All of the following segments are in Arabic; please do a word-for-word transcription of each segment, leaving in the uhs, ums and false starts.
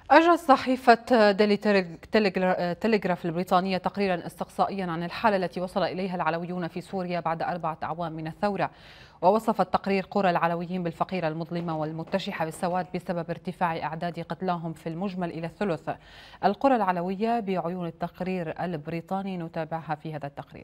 أجرت صحيفة ديلي تيليغراف البريطانية تقريرا استقصائيا عن الحالة التي وصل إليها العلويون في سوريا بعد أربعة أعوام من الثورة. ووصف التقرير قرى العلويين بالفقيرة المظلمة والمتشحة بالسواد بسبب ارتفاع أعداد قتلاهم في المجمل إلى الثلث. القرى العلوية بعيون التقرير البريطاني نتابعها في هذا التقرير.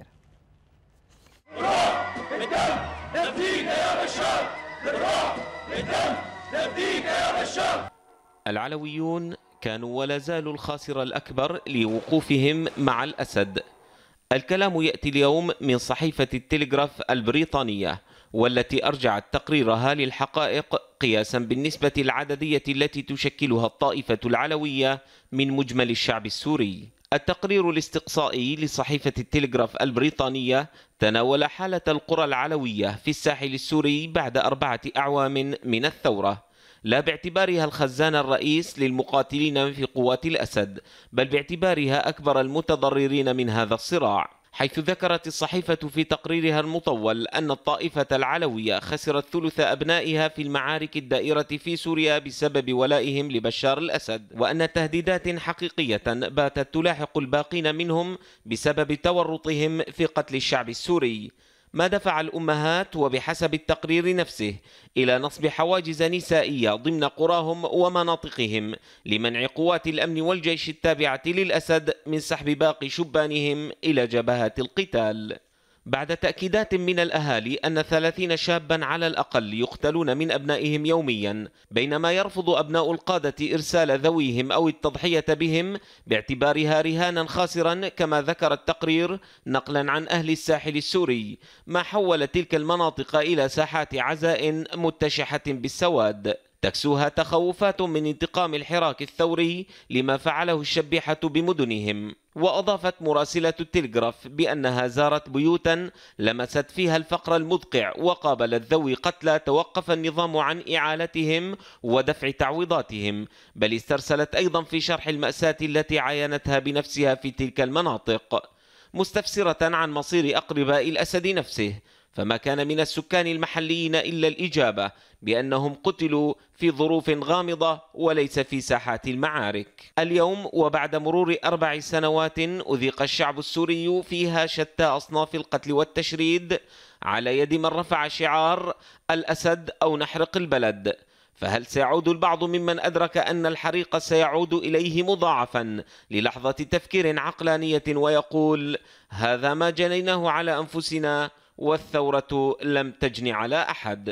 بالروح بالدم نفديك يا بشار، بالروح بالدم نفديك يا بشار. العلويون كانوا ولا زالوا الخاسر الأكبر لوقوفهم مع الأسد. الكلام يأتي اليوم من صحيفة التلغراف البريطانية، والتي أرجعت تقريرها للحقائق قياسا بالنسبة العددية التي تشكلها الطائفة العلوية من مجمل الشعب السوري. التقرير الاستقصائي لصحيفة التلغراف البريطانية تناول حالة القرى العلوية في الساحل السوري بعد أربعة أعوام من الثورة، لا باعتبارها الخزان الرئيس للمقاتلين في قوات الأسد، بل باعتبارها أكبر المتضررين من هذا الصراع، حيث ذكرت الصحيفة في تقريرها المطول أن الطائفة العلوية خسرت ثلث أبنائها في المعارك الدائرة في سوريا بسبب ولائهم لبشار الأسد، وأن تهديدات حقيقية باتت تلاحق الباقين منهم بسبب تورطهم في قتل الشعب السوري، ما دفع الأمهات وبحسب التقرير نفسه إلى نصب حواجز نسائية ضمن قراهم ومناطقهم لمنع قوات الأمن والجيش التابعة للأسد من سحب باقي شبانهم إلى جبهات القتال. بعد تأكيدات من الأهالي أن ثلاثين شابا على الأقل يقتلون من أبنائهم يوميا، بينما يرفض أبناء القادة إرسال ذويهم أو التضحية بهم باعتبارها رهانا خاسرا، كما ذكر التقرير نقلا عن أهل الساحل السوري، ما حول تلك المناطق إلى ساحات عزاء متشحة بالسواد تكسوها تخوفات من انتقام الحراك الثوري لما فعله الشبيحة بمدنهم. وأضافت مراسلة التلغراف بأنها زارت بيوتا لمست فيها الفقر المدقع وقابلت ذوي قتلى توقف النظام عن إعالتهم ودفع تعويضاتهم، بل استرسلت أيضا في شرح المأساة التي عاينتها بنفسها في تلك المناطق، مستفسرة عن مصير أقرباء الأسد نفسه، فما كان من السكان المحليين إلا الإجابة بأنهم قتلوا في ظروف غامضة وليس في ساحات المعارك. اليوم وبعد مرور أربع سنوات أذيق الشعب السوري فيها شتى أصناف القتل والتشريد على يد من رفع شعار الأسد أو نحرق البلد، فهل سيعود البعض ممن أدرك أن الحريق سيعود إليه مضاعفا للحظة تفكير عقلانية ويقول هذا ما جنيناه على أنفسنا والثورة لم تجني على أحد؟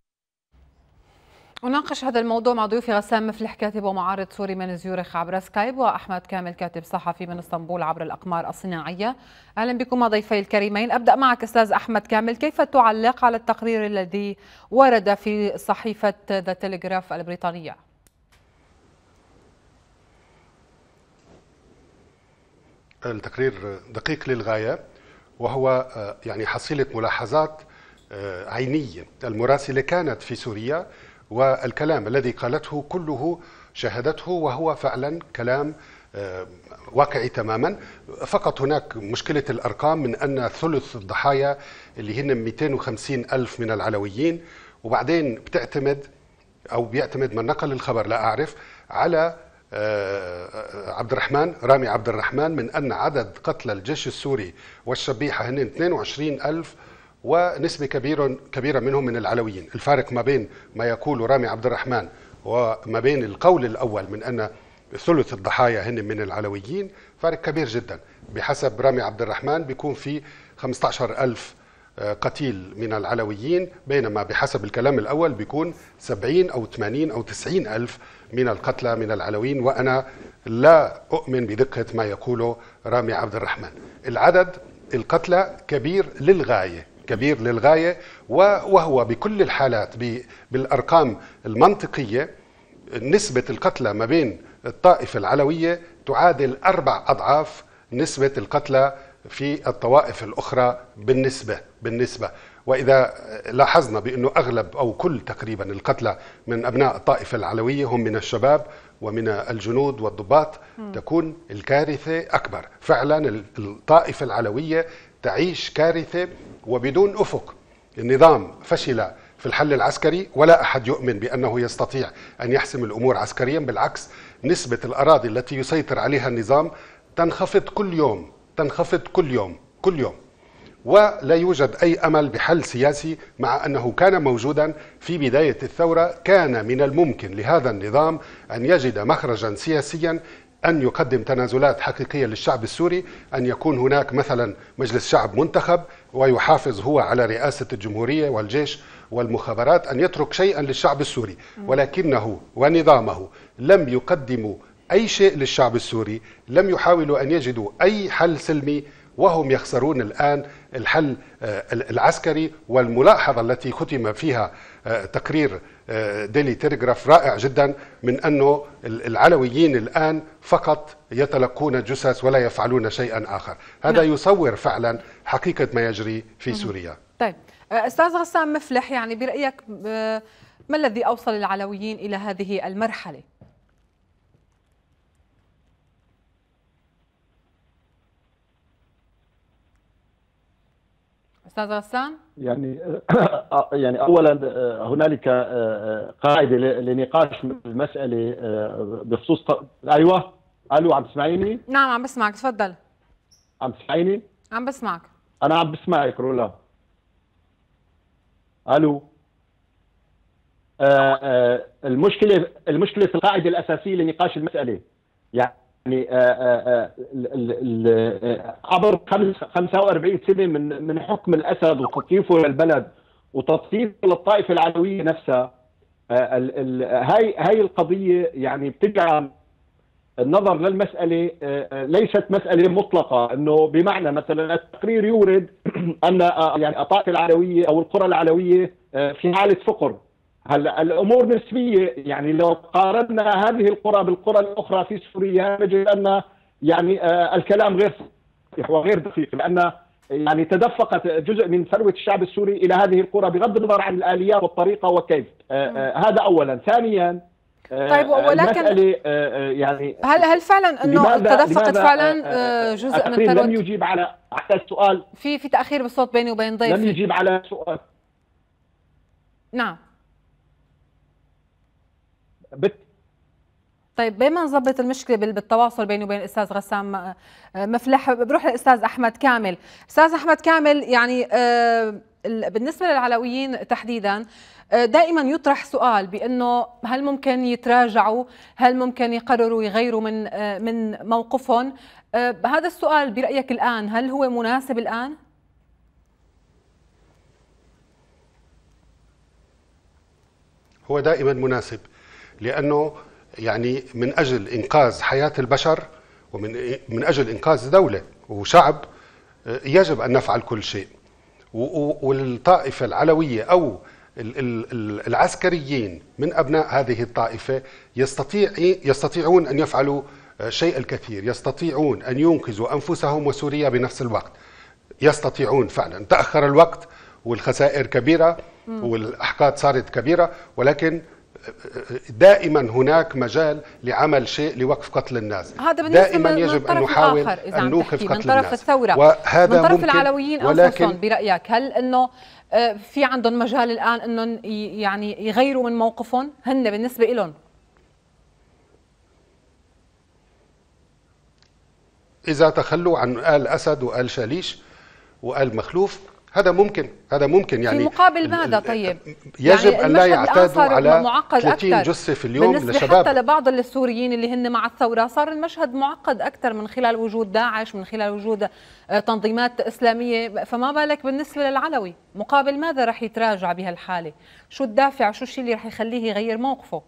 أناقش هذا الموضوع مع ضيوفي غسان مفلح كاتب ومعارض سوري من زيورخ عبر سكايب، وأحمد كامل كاتب صحفي من اسطنبول عبر الأقمار الصناعية. أهلا بكم ضيفي الكريمين. أبدأ معك أستاذ أحمد كامل، كيف تعلق على التقرير الذي ورد في صحيفة ذا تيلغراف البريطانية؟ التقرير دقيق للغاية، وهو يعني حصيلة ملاحظات عينية. المراسلة كانت في سوريا، والكلام الذي قالته كله شاهدته، وهو فعلا كلام واقعي تماما. فقط هناك مشكلة الأرقام، من أن ثلث الضحايا اللي هن مئتين وخمسين ألف من العلويين، وبعدين بتعتمد أو بيعتمد من نقل الخبر لا أعرف على عبد الرحمن رامي عبد الرحمن من أن عدد قتلى الجيش السوري والشبيحة هن اثنين وعشرين ألف، ونسبة كبيرة كبيرة منهم من العلويين. الفارق ما بين ما يقول رامي عبد الرحمن وما بين القول الأول من أن ثلث الضحايا هن من العلويين فارق كبير جدا. بحسب رامي عبد الرحمن بيكون في خمسة عشر ألف قتيل من العلويين، بينما بحسب الكلام الأول بيكون سبعين أو ثمانين أو تسعين ألف من القتلى من العلويين، وأنا لا أؤمن بدقة ما يقوله رامي عبد الرحمن. العدد القتلى كبير للغاية كبير للغاية، وهو بكل الحالات بالأرقام المنطقية نسبة القتلى ما بين الطائفة العلوية تعادل أربع أضعاف نسبة القتلى في الطوائف الأخرى بالنسبة بالنسبة وإذا لاحظنا بأنه أغلب أو كل تقريبا القتلى من أبناء الطائفة العلوية هم من الشباب ومن الجنود والضباط، تكون الكارثة أكبر. فعلا الطائفة العلوية تعيش كارثة وبدون أفق. النظام فشل في الحل العسكري، ولا أحد يؤمن بأنه يستطيع أن يحسم الأمور عسكريا. بالعكس، نسبة الأراضي التي يسيطر عليها النظام تنخفض كل يوم، تنخفض كل يوم كل يوم ولا يوجد أي أمل بحل سياسي، مع أنه كان موجودا في بداية الثورة. كان من الممكن لهذا النظام أن يجد مخرجا سياسيا، أن يقدم تنازلات حقيقية للشعب السوري، أن يكون هناك مثلا مجلس شعب منتخب ويحافظ هو على رئاسة الجمهورية والجيش والمخابرات، أن يترك شيئا للشعب السوري. ولكنه ونظامه لم يقدموا أي شيء للشعب السوري، لم يحاولوا أن يجدوا أي حل سلمي، وهم يخسرون الآن الحل العسكري. والملاحظة التي ختم فيها تقرير ديلي تيليغراف رائع جدا، من أنه العلويين الآن فقط يتلقون جثث ولا يفعلون شيئا آخر. هذا يصور فعلا حقيقة ما يجري في سوريا. طيب أستاذ غسان مفلح، يعني برأيك ما الذي أوصل العلويين إلى هذه المرحلة؟ أستاذ غسان؟ يعني يعني اولا هنالك قاعده لنقاش المساله بخصوص. ايوه الو، عم تسمعيني؟ نعم عم بسمعك، تفضل. عم تسمعيني؟ عم بسمعك. انا عم بسمعك رولا. الو. آه آه المشكله المشكله في القاعده الاساسيه لنقاش المساله. يعني آه آه آه عبر خمسة وأربعين سنه من من حكم الاسد وتطييفه للبلد وتطييفه للطائفه العلويه نفسها، آه ال ال هاي هاي القضيه يعني بتجعل النظر للمساله آه ليست مساله مطلقه، انه بمعنى مثلا التقرير يورد ان آه يعني الطائفه العلويه او القرى العلويه آه في حاله فقر. هلا الامور نسبيه، يعني لو قارنا هذه القرى بالقرى الاخرى في سوريا نجد ان يعني آه الكلام غير صحيح وغير دقيق، لان يعني تدفقت جزء من ثروه الشعب السوري الى هذه القرى بغض النظر عن الاليات والطريقه وكيف. آه آه هذا اولا. ثانيا آه طيب ولكن آه يعني هل هل فعلا انه تدفقت فعلا آه جزء من ثروه؟ لم يجيب على على السؤال. في في تاخير بالصوت بيني وبين ضيفي. لم يجيب على السؤال. نعم. بت... طيب بما نظبط المشكله بالتواصل بيني وبين الاستاذ غسان مفلح، بروح للاستاذ احمد كامل. استاذ احمد كامل، يعني بالنسبه للعلويين تحديدا دائما يطرح سؤال بانه هل ممكن يتراجعوا؟ هل ممكن يقرروا يغيروا من من موقفهم؟ هذا السؤال برايك الان هل هو مناسب الان؟ هو دائما مناسب، لأنه يعني من أجل إنقاذ حياة البشر ومن من أجل إنقاذ دولة وشعب يجب أن نفعل كل شيء. والطائفة العلوية أو العسكريين من أبناء هذه الطائفة يستطيع يستطيعون أن يفعلوا شيء الكثير، يستطيعون أن ينقذوا أنفسهم وسوريا بنفس الوقت. يستطيعون فعلا. تأخر الوقت والخسائر كبيرة والأحقاد صارت كبيرة، ولكن دائما هناك مجال لعمل شيء لوقف قتل الناس. هذا دائما يجب أن نحاول أن نوقف قتل من طرف الناس. الثورة، وهذا من طرف ممكن، العلويين أنفسهم برأيك هل أنه في عندهم مجال الآن أنهم يعني يغيروا من موقفهم هن بالنسبة لهم؟ إذا تخلوا عن آل أسد وآل شاليش وآل مخلوف هذا ممكن، هذا ممكن يعني في مقابل ماذا طيب؟ يجب يعني أن لا يعتادوا على ثلاثين جثة في اليوم بالنسبة لشباب. حتى لبعض السوريين اللي هن مع الثورة صار المشهد معقد أكثر من خلال وجود داعش، من خلال وجود تنظيمات إسلامية، فما بالك بالنسبة للعلوي؟ مقابل ماذا رح يتراجع بهالحالة؟ شو الدافع، شو الشيء اللي رح يخليه يغير موقفه؟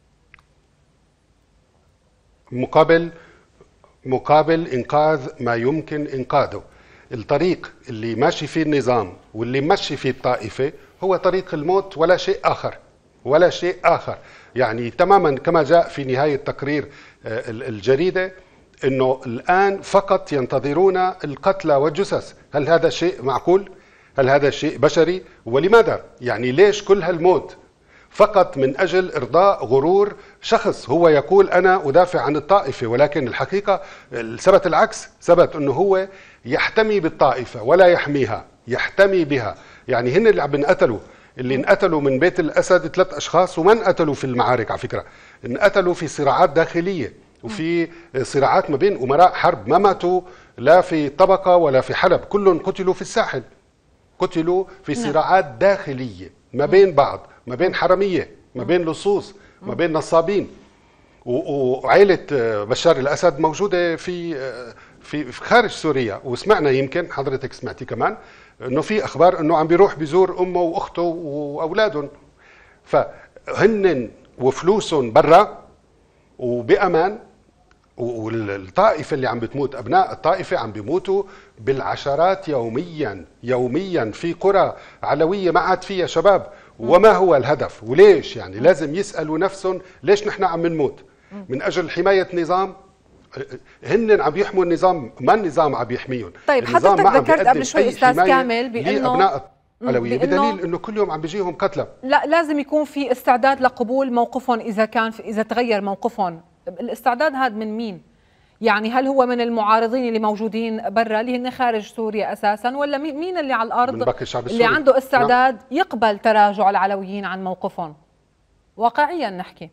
مقابل مقابل إنقاذ ما يمكن إنقاذه. الطريق اللي ماشي فيه النظام واللي ماشي فيه الطائفة هو طريق الموت ولا شيء آخر، ولا شيء آخر. يعني تماما كما جاء في نهاية تقرير الجريدة أنه الآن فقط ينتظرون القتلى والجثث. هل هذا شيء معقول؟ هل هذا شيء بشري؟ ولماذا؟ يعني ليش كل هالموت؟ فقط من أجل إرضاء غرور شخص هو يقول أنا أدافع عن الطائفة، ولكن الحقيقة ثبت العكس، ثبت أنه هو يحتمي بالطائفة ولا يحميها، يحتمي بها. يعني هن اللي عم بنقتلوا، اللي انقتلوا من بيت الأسد ثلاث أشخاص، وما انقتلوا في المعارك على فكرة، انقتلوا في صراعات داخلية وفي صراعات ما بين أمراء حرب، ما ماتوا لا في طبقة ولا في حلب، كلهم قتلوا في الساحل، قتلوا في صراعات داخلية ما بين بعض، ما بين حرمية، ما بين لصوص، ما بين نصابين. وعائلة بشار الأسد موجودة في في خارج سوريا، وسمعنا يمكن حضرتك سمعتي كمان انه في اخبار انه عم بيروح بيزور امه واخته واولادهم، فهن وفلوسهم برا وبامان، والطائفه اللي عم بتموت، ابناء الطائفه عم بيموتوا بالعشرات يوميا يوميا في قرى علويه ما عاد فيها شباب. وما هو الهدف وليش؟ يعني لازم يسالوا نفسهم ليش نحن عم نموت؟ من اجل حمايه نظام؟ هن عم يحموا النظام، ما النظام عم يحميهم. طيب حضرتك ذكرت قبل شوي استاذ كامل بانه ابناء علويين، بدليل انه كل يوم عم بيجيهم قتلى. لا، لازم يكون في استعداد لقبول موقفهم اذا كان اذا تغير موقفهم. الاستعداد هذا من مين؟ يعني هل هو من المعارضين اللي موجودين برا اللي هن خارج سوريا اساسا، ولا مين اللي على الارض اللي عنده استعداد نعم. يقبل تراجع العلويين عن موقفهم؟ واقعيا نحكي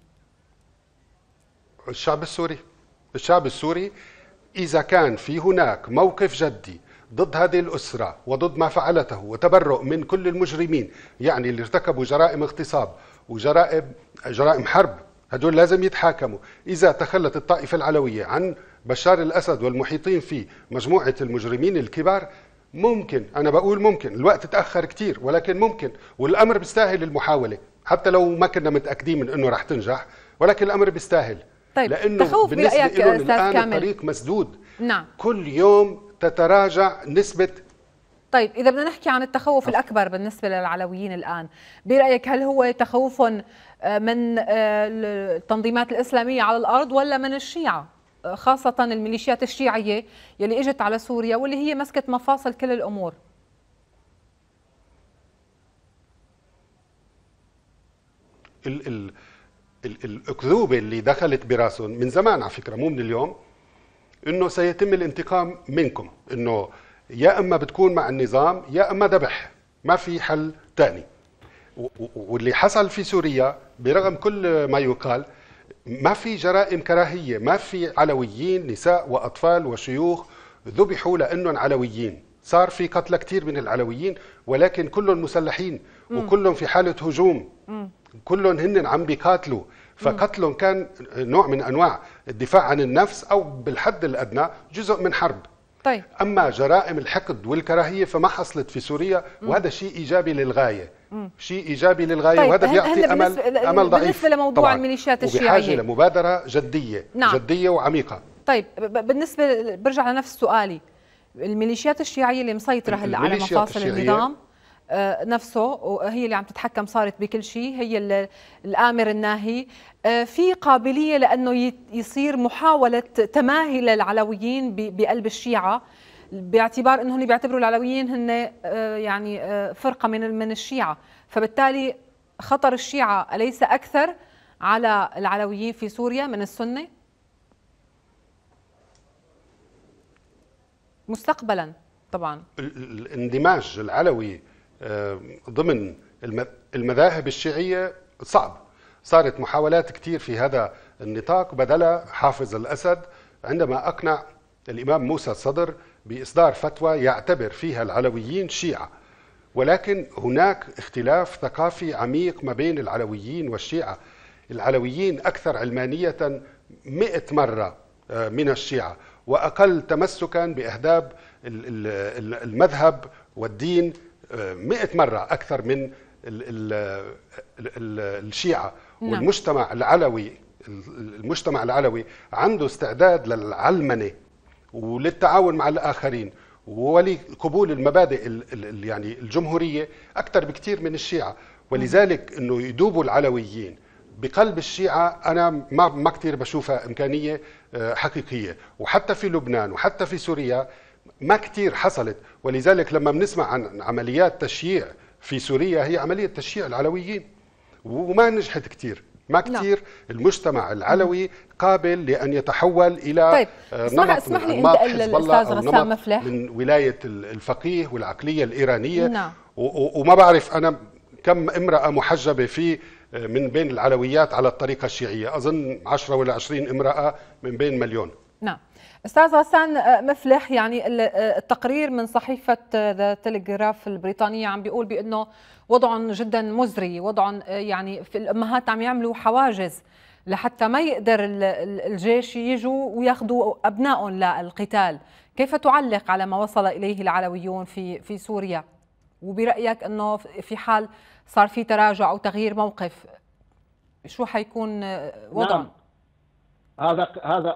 الشعب السوري. الشعب السوري إذا كان في هناك موقف جدي ضد هذه الأسرة وضد ما فعلته وتبرؤ من كل المجرمين، يعني اللي ارتكبوا جرائم اغتصاب وجرائم جرائم حرب، هدول لازم يتحاكموا. إذا تخلت الطائفة العلوية عن بشار الأسد والمحيطين فيه مجموعة المجرمين الكبار، ممكن، أنا بقول ممكن، الوقت تأخر كتير ولكن ممكن، والأمر بيستاهل المحاولة، حتى لو ما كنا متأكدين من أنه رح تنجح، ولكن الأمر بيستاهل. طيب لأنه تخوف برأيك لهم أستاذ الآن كامل الطريق مسدود. نعم. كل يوم تتراجع نسبة. طيب إذا بدنا نحكي عن التخوف الأكبر بالنسبة للعلويين الآن، برأيك هل هو تخوف من التنظيمات الإسلامية على الأرض ولا من الشيعة، خاصة الميليشيات الشيعية يلي إجت على سوريا واللي هي مسكت مفاصل كل الأمور؟ ال ال الأكذوبة اللي دخلت براسهم من زمان على فكرة، مو من اليوم، إنه سيتم الانتقام منكم، إنه يا إما بتكون مع النظام يا إما ذبح، ما في حل تاني. واللي حصل في سوريا برغم كل ما يقال، ما في جرائم كراهية، ما في علويين نساء وأطفال وشيوخ ذبحوا لأنهم علويين. صار في قتلى كتير من العلويين ولكن كلهم مسلحين وكلهم في حالة هجوم، كلهم هن عم بيقاتلوا، فقتلهم كان نوع من أنواع الدفاع عن النفس أو بالحد الأدنى جزء من حرب. طيب. أما جرائم الحقد والكراهية فما حصلت في سوريا، وهذا شيء إيجابي للغاية، شيء إيجابي للغاية. طيب. وهذا بيعطي أمل أمل ضعيف بالنسبة لموضوع طبعاً. الميليشيات الشيعية وبحاجة لمبادرة جدية. نعم. جدية وعميقة. طيب بالنسبة، برجع لنفس سؤالي، الميليشيات الشيعية اللي مسيطرة هلا على مفاصل النظام آه نفسه، وهي اللي عم تتحكم، صارت بكل شيء، هي الآمر الناهي، آه في قابلية لأنه يصير محاولة تماهي للعلويين بقلب الشيعة، باعتبار أنهم بيعتبروا العلويين هن آه يعني آه فرقة من من الشيعة، فبالتالي خطر الشيعة أليس أكثر على العلويين في سوريا من السنة مستقبلا؟ طبعا الاندماج العلوي ضمن المذاهب الشيعية صعب. صارت محاولات كتير في هذا النطاق، بدلها حافظ الأسد عندما أقنع الإمام موسى الصدر بإصدار فتوى يعتبر فيها العلويين شيعة. ولكن هناك اختلاف ثقافي عميق ما بين العلويين والشيعة. العلويين أكثر علمانية مئة مرة من الشيعة، وأقل تمسكا بأهداب المذهب والدين مئة مرة أكثر من الشيعة. والمجتمع العلوي المجتمع العلوي عنده استعداد للعلمنة وللتعاون مع الآخرين ولقبول المبادئ يعني الجمهورية أكثر بكثير من الشيعة. ولذلك أنه يدوبوا العلويين بقلب الشيعة أنا ما ما كثير بشوفها إمكانية حقيقية، وحتى في لبنان وحتى في سوريا ما كثير حصلت. ولذلك لما بنسمع عن عمليات تشييع في سوريا هي عملية تشييع العلويين وما نجحت كثير، ما كثير المجتمع العلوي قابل لأن يتحول إلى طيب. نمط اسمح من لي أنماط انت حزب الله أو غسان نمط من ولاية الفقيه والعقلية الإيرانية. نعم. وما بعرف أنا كم امرأة محجبة في من بين العلويات على الطريقة الشيعية؟ أظن عشرة ولا عشرين امرأة من بين مليون. نعم. أستاذ غسان مفلح، يعني التقرير من صحيفة ذا تلغراف البريطانية عم بيقول بأنه وضع جدا مزري، وضع يعني في الأمهات عم يعملوا حواجز لحتى ما يقدر الجيش يجوا وياخذوا أبنائهم للقتال. كيف تعلق على ما وصل إليه العلويون في في سوريا؟ وبرأيك أنه في حال صار في تراجع أو تغيير موقف شو حيكون وضع؟ نعم. هذا هذا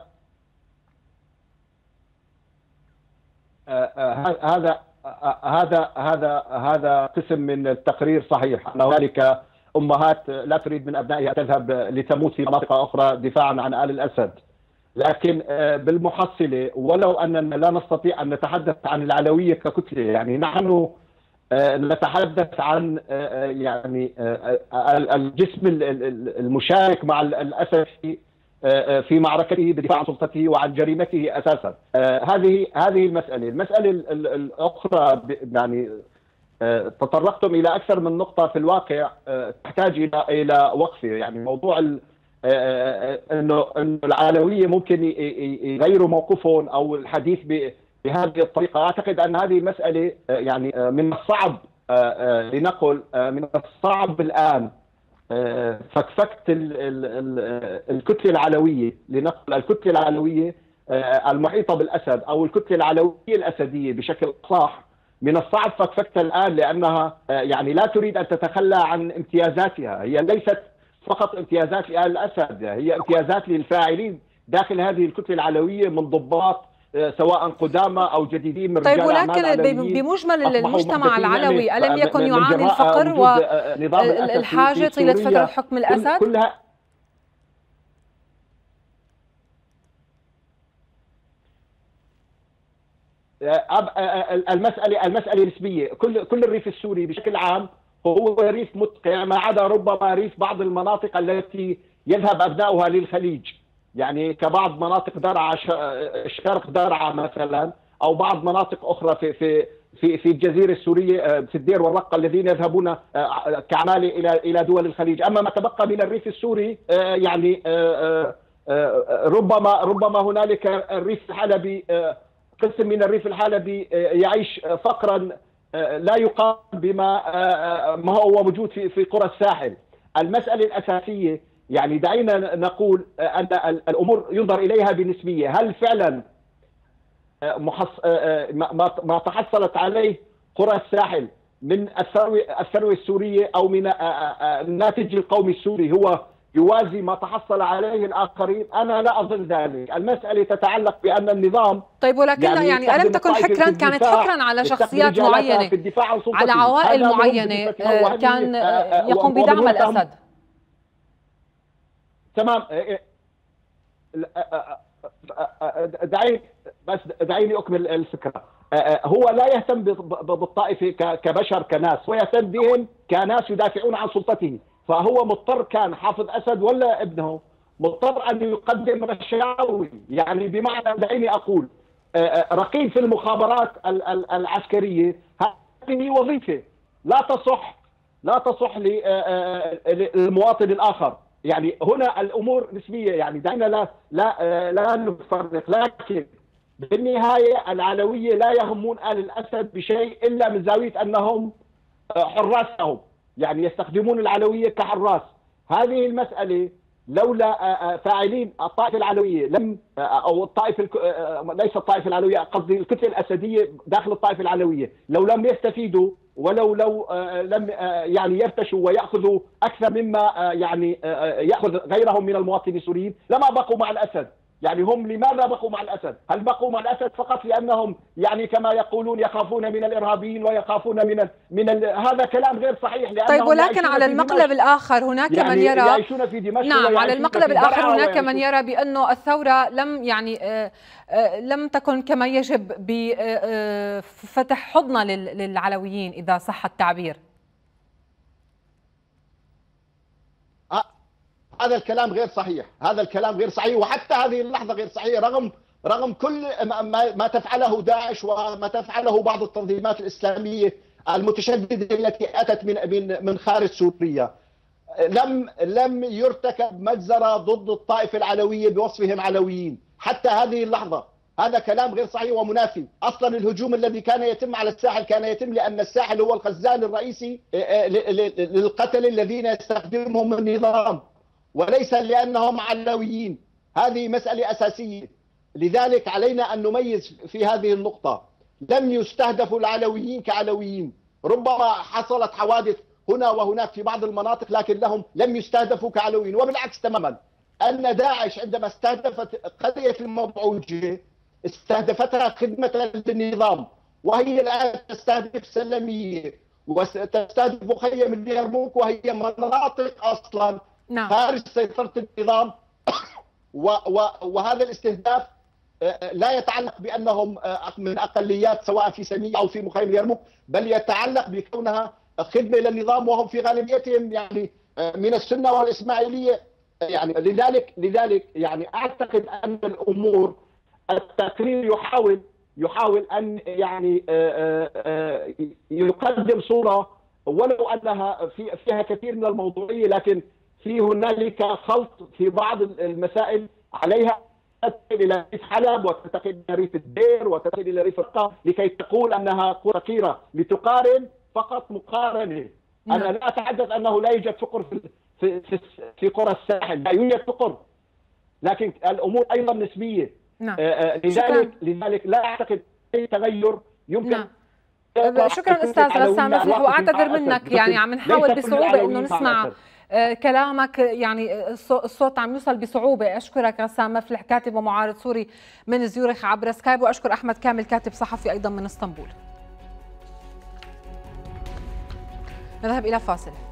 هذا هذا هذا هذا قسم من التقرير صحيح أن هنالك أمهات لا تريد من أبنائها تذهب لتموت في مناطق أخرى دفاعا عن آل الأسد، لكن بالمحصلة ولو أننا لا نستطيع أن نتحدث عن العلوية ككتلة، يعني نحن نتحدث عن يعني الجسم المشارك مع الأسد في معركته بدفاع عن سلطته وعن جريمته أساسا. هذه هذه المسألة. المسألة الأخرى يعني تطرقتم إلى أكثر من نقطة في الواقع تحتاج إلى إلى وقفة، يعني موضوع إنه إنه العلوية ممكن يغيروا موقفهم أو الحديث بهذه الطريقة. أعتقد أن هذه المسألة يعني من الصعب لنقل من الصعب الآن فكفكت الكتلة العلوية، لنقل الكتلة العلوية المحيطة بالأسد أو الكتلة العلوية الأسدية بشكل صح، من الصعب فكفكتها الآن لأنها يعني لا تريد أن تتخلى عن امتيازاتها. هي ليست فقط امتيازات لآل الأسد، هي امتيازات للفاعلين داخل هذه الكتلة العلوية من ضباط سواء قدامى أو جديدين من طيب، رجال أعمال ولكن بمجمل المجتمع العلوي ألم يكن يعاني الفقر والحاجة طيلة فترة حكم الأسد؟ كلها المسألة المسألة نسبية. كل كل الريف السوري بشكل عام هو ريف متقع، ما عدا ربما ريف بعض المناطق التي يذهب أبناؤها للخليج، يعني كبعض مناطق درعا، شرق درعا مثلا، او بعض مناطق اخرى في في في في الجزيره السوريه في الدير والرقه الذين يذهبون كعماله الى الى دول الخليج. اما ما تبقى من الريف السوري يعني ربما ربما هنالك الريف الحلبي، قسم من الريف الحلبي يعيش فقرا لا يقارن بما ما هو موجود في في قرى الساحل. المساله الاساسيه يعني دعينا نقول أن الأمور ينظر إليها بنسبية. هل فعلا ما تحصلت عليه قرى الساحل من الثروة السورية أو من الناتج القومي السوري هو يوازي ما تحصل عليه الآخرين؟ أنا لا أظن ذلك. المسألة تتعلق بأن النظام طيب ولكن يعني, يعني ألم تكن حكرا، كانت حكرا على شخصيات معينة، على عوائل معينة كان يقوم بدعم الأسد. تمام. دعيني بس دعيني اكمل الفكره. هو لا يهتم بالطائفه كبشر كناس، هو يهتم بهم كناس يدافعون عن سلطته. فهو مضطر، كان حافظ اسد ولا ابنه، مضطر ان يقدم رشاوي، يعني بمعنى دعيني اقول رقيب في المخابرات العسكريه. هذه وظيفه لا تصح لا تصح للمواطن الاخر. يعني هنا الامور نسبيه، يعني دعنا لا لا لا نفرق، لكن بالنهايه العلويه لا يهمون آل الاسد بشيء الا من زاويه انهم حراس لهم، يعني يستخدمون العلويه كحراس. هذه المساله لولا فاعلين الطائفه العلويه لم او الطائفه ليس الطائفه العلويه، قصدي الكتله الاسديه داخل الطائفه العلويه، لو لم يستفيدوا ولو لو لم يعني يرتشوا ويأخذوا أكثر مما يعني يأخذ غيرهم من المواطنين السوريين لما بقوا مع الأسد. يعني هم لماذا بقوا مع الأسد؟ هل بقوا مع الأسد فقط لأنهم يعني كما يقولون يخافون من الإرهابيين ويخافون من ال من ال هذا كلام غير صحيح. طيب ولكن على المقلب الآخر هناك يعني من يرى يعيشون في دمشق. نعم، على المقلب الآخر هناك من يرى بأنه الثورة لم يعني آآ آآ لم تكن كما يجب بفتح حضنة للعلويين إذا صح التعبير. هذا الكلام غير صحيح، هذا الكلام غير صحيح، وحتى هذه اللحظة غير صحيح، رغم رغم كل ما, ما تفعله داعش وما تفعله بعض التنظيمات الإسلامية المتشدده التي اتت من من من خارج سوريا. لم لم يرتكب مجزره ضد الطائفه العلويه بوصفهم علويين حتى هذه اللحظه. هذا كلام غير صحيح ومنافي. اصلا الهجوم الذي كان يتم على الساحل كان يتم لان الساحل هو الخزان الرئيسي للقتل الذين يستخدمهم النظام، وليس لانهم علويين. هذه مساله اساسيه. لذلك علينا ان نميز في هذه النقطه. لم يستهدفوا العلويين كعلويين، ربما حصلت حوادث هنا وهناك في بعض المناطق لكن لهم لم يستهدفوا كعلويين. وبالعكس تماما، ان داعش عندما استهدفت قريه الموعوجه استهدفتها خدمه للنظام، وهي الان تستهدف سلميه وتستهدف مخيم اليرموك وهي مناطق اصلا نعم. خارج سيطره النظام. وهذا الاستهداف لا يتعلق بانهم من اقليات سواء في سمية او في مخيم اليرموك، بل يتعلق بكونها خدمه للنظام وهم في غالبيتهم يعني من السنه والاسماعيليه. يعني لذلك لذلك يعني اعتقد ان الامور التقرير يحاول يحاول ان يعني يقدم صوره ولو انها في فيها كثير من الموضوعيه، لكن في هنالك خلط في بعض المسائل عليها تنتقل الى ريف حلب وتنتقل الى ريف الدير وتنتقل الى ريف القا لكي تقول انها قرى فقيره لتقارن فقط مقارنه. نعم. انا لا اتحدث انه لا يوجد فقر في في في, في قرى الساحل، لا يوجد فقر، لكن الامور ايضا نسبيه. نعم. آه لذلك لذلك لا اعتقد اي تغير يمكن. نعم. شكرا استاذ غسان مفلح، واعتذر منك يعني عم نحاول بصعوبه انه نسمع كلامك، يعني الصوت عم يوصل بصعوبة. أشكرك غسان مفلح كاتب ومعارض سوري من زيورخ عبر سكايب، وأشكر أحمد كامل كاتب صحفي أيضا من اسطنبول. نذهب إلى فاصل.